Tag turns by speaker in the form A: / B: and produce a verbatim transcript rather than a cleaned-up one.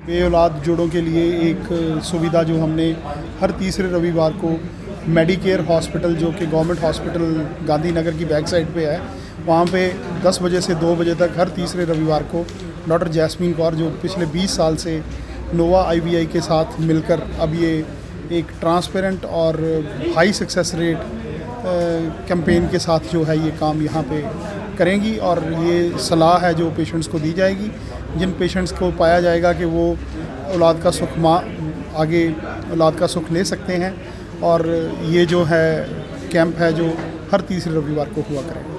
A: बे औलाद जोड़ों के लिए एक सुविधा जो हमने हर तीसरे रविवार को मेडिकेयर हॉस्पिटल, जो कि गवर्नमेंट हॉस्पिटल गांधीनगर की बैक साइड पे है, वहाँ पे दस बजे से दो बजे तक हर तीसरे रविवार को डॉक्टर जैस्मीन कौर, जो पिछले बीस साल से नोवा आईवीआई के साथ मिलकर अब ये एक ट्रांसपेरेंट और हाई सक्सेस रेट कैंपेन के साथ जो है ये काम यहाँ पे करेंगी। और ये सलाह है जो पेशेंट्स को दी जाएगी, जिन पेशेंट्स को पाया जाएगा कि वो औलाद का सुख माँ आगे औलाद का सुख ले सकते हैं। और ये जो है कैंप है जो हर तीसरे रविवार को हुआ करेगा।